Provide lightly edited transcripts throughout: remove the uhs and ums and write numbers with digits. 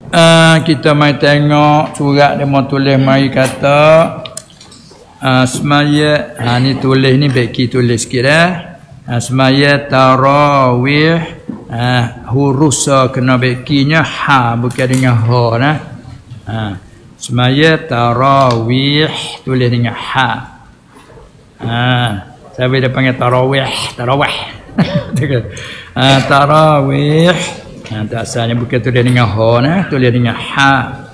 Kita mai tengok surat dia mau tulis mari kata semaya ni tulis ni beki tulis sikit semaya tarawih huruf sa kena bekinya ha bukan dengan ha nah. Semaya tarawih tulis dengan ha. Saya dia panggil tarawih. Tarawih. Tak asalnya bukan tulis dengan ha nah, tulis dengan ha.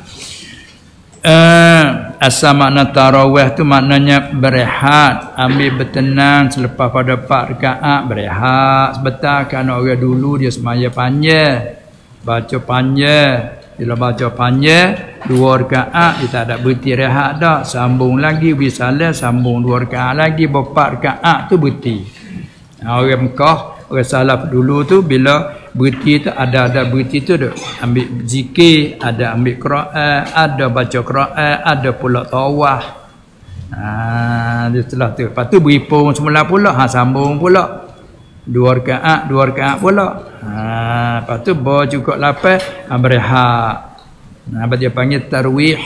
Asal makna tarawih tu maknanya berehat, ambil bertenang selepas pada 4 rakaat berehat sebentar. Kerana orang dulu dia semaya panjang, baca panjang. Bila baca panjang 2 rakaat dia tak ada berhenti rehat dah, sambung lagi bisalah, sambung 2 rakaat lagi, 4 rakaat tu berhenti. Orang Mekah, orang salaf dulu tu bila berhenti tu ada berhenti tu dah. Ambil zikir, ada ambil Quran, ada baca Quran, ada pula tawaf. Dia setelah tu. Lepas tu beripung semula pula, sambung pula. 2 rakaat pula. Lepas tu bawa cukup lapar, berehat. Apa dia panggil tarwih.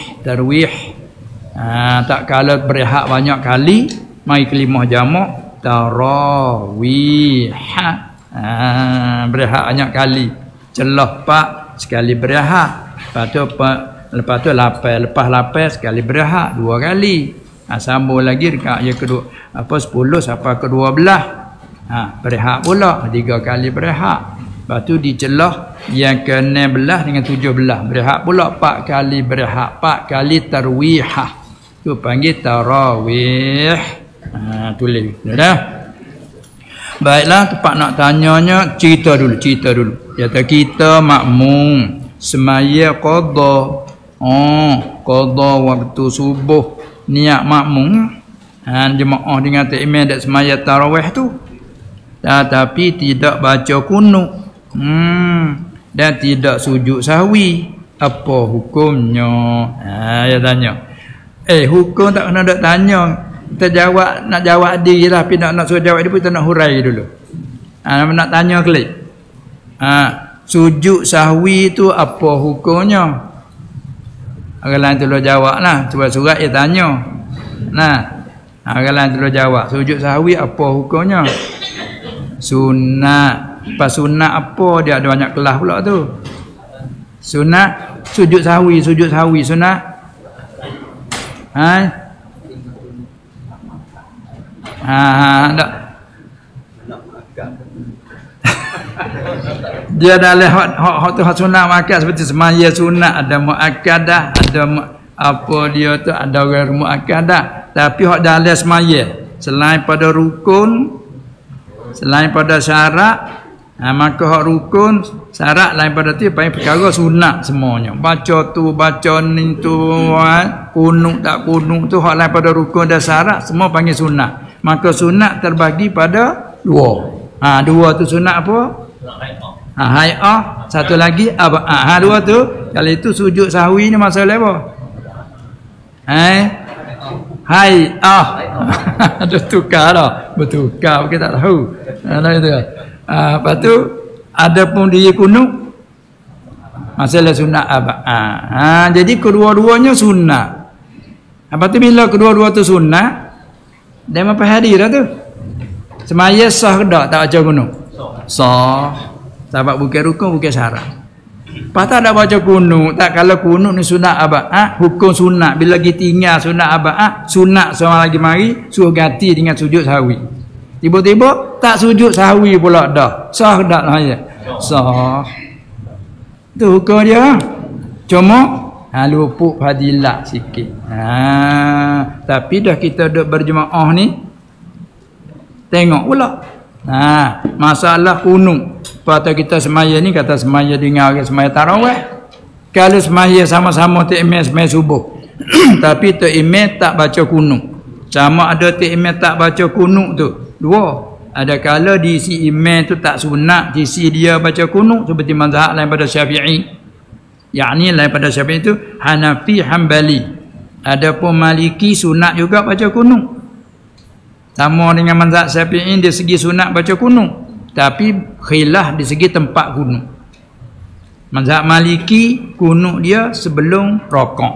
Tak kalau berehat banyak kali, mai kelimah jamak tarawih. Berehat banyak kali, celah 4 sekali berehat. Lepas tu lapar sekali berehat 2 kali. Sambung lagi dekat yang kedua 10 sampai ke 12. Berehat pula 3 kali berehat. Lepas tu dicelah yang ke-16 dengan 17 berehat pula 4 kali berehat, 4 kali tarwihah. Tu panggil tarawih. Tulis dah. Baiklah, tempat nak tanyanya cerita dulu. Kata kita makmum semaya qada. Qada waktu subuh, niat makmum jemaah dengan imam dak semaya tarawih tu. Tapi tidak baca kunut. Dan tidak sujud sahwi. Apa hukumnya? Dia tanya. Hukum tak kena nak tanya. Kita jawab, nak jawab diri lah. Tapi nak suruh jawab dia pun kita nak hurai dulu. Nak tanya klik. Sujud sahwi tu apa hukumnya? Orang lain tu jawab lah. Sebab surat dia tanya. Orang lain tu jawab. Sujud sahwi apa hukumnya? Sunat. Pas sunat apa? Dia ada banyak kelas pula tu. Sunat sujud sahwi sunat. Tak. Dia dalam hak tu hak sunat muakkad seperti semaya sunat, ada muakkadah, ada apa dia tu ada orang muakkadah. Tapi hak dalam semaya selain pada rukun, selain pada syarat, maka hak rukun syarat lain pada tu paling perkara sunat semuanya. Baca tu, baca ni tu, kunut tak kunut tu hak lain pada rukun dan syarat semua panggil sunat. Maka sunat terbagi pada 2. 2 tu sunat apa? Hai'ah. Satu lagi aba'ah. 2 tu. Kalau itu sujud sahwi ni masalah apa? Hai'ah. Ada tukar dah. Bertukar kita tak tahu. Itu. Lepas tu ada pun dia kunut masalah sunat aba'ah. Jadi kedua-duanya sunat. Lepas tu bila kedua-dua tu sunat, dia apa hari dah tu? Semaya sah ke tak baca kunut? Sah. Sebab bukan rukun, bukan syarat. Lepas tak ada baca kunut. Tak, kalau kunut ni sunat aba'ah, hukum sunat. Bila kita tinggal sunat aba'ah, sunat sama lagi mari, suruh ganti dengan sujud sahwi. Tiba-tiba tak sujud sahwi pula dah. Sah ke tak lah? Sah. Itu hukum dia. Cuma luput fadilat sikit. Tapi dah kita duduk berjemaah ni, tengok pula. Masalah kunut. Pada kita semaya ni, kata semaya dengan orang semaya tarawih. Kalau semaya sama-sama imam semaya subuh. Tapi imam tak baca kunut. Sama ada imam tak baca kunut tu. 2. Ada kala di si imam tu tak sunat, di si dia baca kunut seperti mazhab lain pada Syafi'i. Yakni lain pada Syafi'i itu Hanafi, Hambali. Adapun Maliki sunat juga baca kunut. Sama dengan mazhab Syafi'i di segi sunat baca kunut, tapi khilaf di segi tempat kunut. Mazhab Maliki kunut dia sebelum rokok.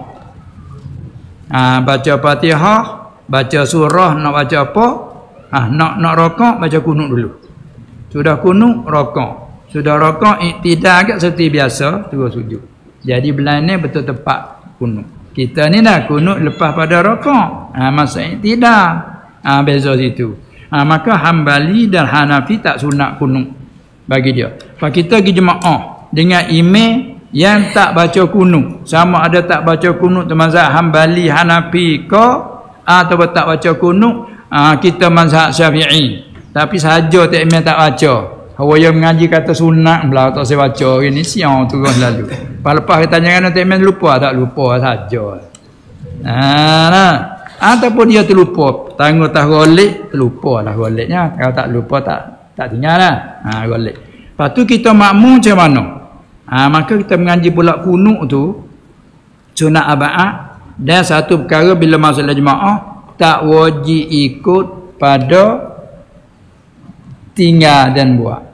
Baca Fatihah, baca surah, nak baca apa? Nak rokok baca kunut dulu. Sudah kunut rokok. Sudah rokok iktidak agak seperti biasa terus sujud. Jadi belah ni betul tepat kunut. Kita ni dah kunut lepas pada rokok. Masa iktidak. Beza situ. Maka Hambali dan Hanafi tak sunat kunut bagi dia. Kalau kita pergi jemaah dengan imam yang tak baca kunut, sama ada tak baca kunut tu mazhab Hambali, Hanafi ke atau tak baca kunut, kita mazhab Syafi'i. Tapi saja tak imam tak baca. Hawa yang mengaji kata sunat belah tak saya baca ini siang terus lalu. Lepas kita tanya tak imam lupa tak lupa saja. Ataupun dia terlupa, tangguh tak golek, terlupa lah goleknya. Kalau tak lupa tak tinggal lah. Golek. Lepas tu kita makmum macam mana? Maka kita mengaji pula kunut tu sunat aba'ah. Dan satu perkara bila masalah jemaah tak wajib ikut pada tinggal dan buat.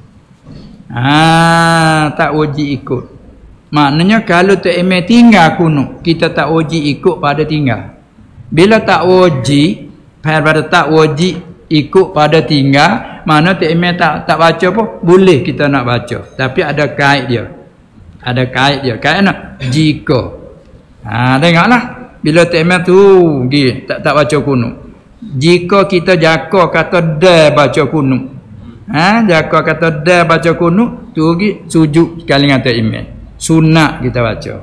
Tak wajib ikut. Maknanya kalau tak imam tinggal kunut, kita tak wajib ikut pada tinggal. Bila tak wajib, pada tak wajib ikut pada tinggal, mana tak imam tak baca apa, boleh kita nak baca. Tapi ada kait dia. Ada kait dia. Kait nak jika. Tengoklah. Bila tak imam tu tak baca kunut. Jika kita jaka kata dah baca kunut. Jaka kata dah baca kunut, tu sujud sekali dengan tak imam. Sunat kita baca.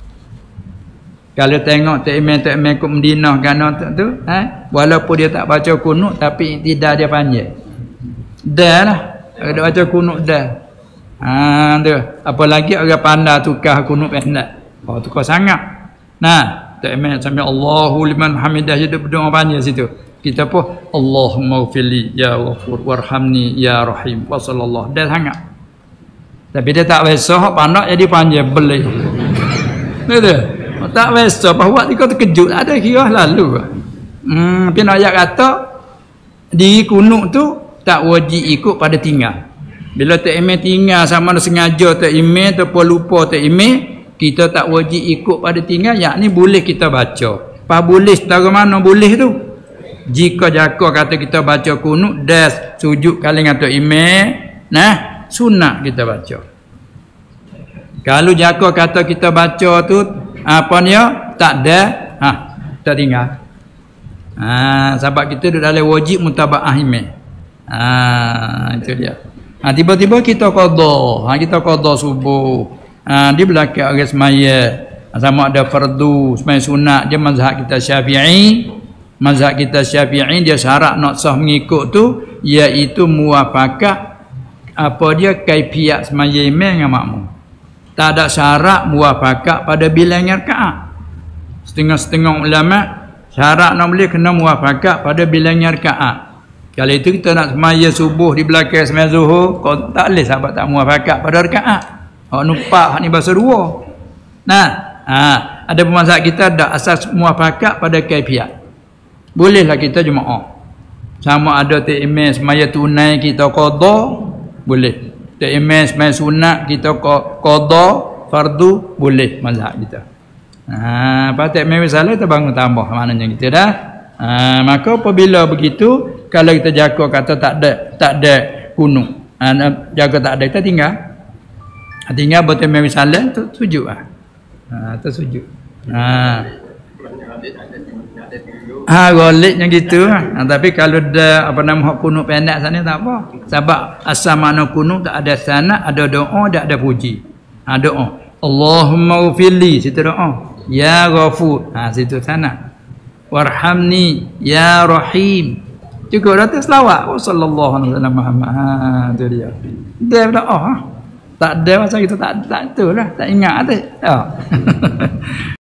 Kalau tengok tak imam ikut Madinah kerana tu, walaupun dia tak baca kunut tapi tidak dia panjang. Dah lah. Dia baca kunut dah. Tu. Apalagi orang pandai tukar kunut pendek. Tukar sangat. Tak imam sampai Allahu liman hamidah jadi berdoa panjang situ. Kita pun Allahumma ghfirli ya ghafur warhamni ya rahim wa sallallahu. Dah sangat. Tapi dia tak biasa pandai jadi panjang boleh. Betul. Tak biasa bahawa dia terkejut ada kira lalu. Tapi nak ayat kata di kunut tu tak wajib ikut pada tinggal. Bila tak imam tinggal sama ada sengaja tak imam ataupun lupa tak imam, kita tak wajib ikut pada tinggal, yakni boleh kita baca. Boleh setara mana boleh tu? Jika jaka kata kita baca kunut dah sujud kali dengan tak imam, sunat kita baca. Kalau jaka kata kita baca tu apa dia tak ada, tak tinggal. Sebab kita duduk dalam wajib mutabaah imam. Itu dia. Tiba-tiba kita qada, kita qada subuh. Di belakang orang semaya sama ada fardu, semaya sunat, dia mazhab kita Syafi'i. Mazhab kita Syafi'i dia syarat nak sah mengikut tu iaitu muwafaqah apa dia kaifiat semaya imam dengan makmum. Tak ada syarat muwafaqah pada bilangan rakaat. Setengah-setengah ulama syarat nak boleh kena muwafaqah pada bilangan rakaat. Kalau itu kita nak semaya subuh di belakang semaya zuhur, kau tak boleh sahabat tak muwafaqah pada rakaat. Hak numpak hak ni bahasa dua. Ada pemazhab kita ada asas muwafaqah pada kaifiat. Bolehlah kita jemaah. Sama ada tak imam semaya tunai kita qada, boleh. Tak imam semaya sunat kita qada fardu, boleh mazhab kita. Lepas tak imam salah kita bangun tambah maknanya kita dah. Maka apabila begitu kalau kita jaga kata tak ada kunut. Jaga tak ada kita tinggal. Tinggal betul imam salah tu sujud tersujud. Golek yang gitu. Tapi kalau dah apa nama hak kunut pendek sana tak apa. Sebab asal makna kunut tak ada sanad, ada doa, tak ada puji. Doa. Allahumma ghfirli, situ doa. Ya ghafur. Situ sanad. Warhamni ya rahim. Juga datang selawat. Sallallahu alaihi wasallam Muhammad. Tu dia. Dia doa. Tak ada masa kita tak tu lah. Tak ingat tu.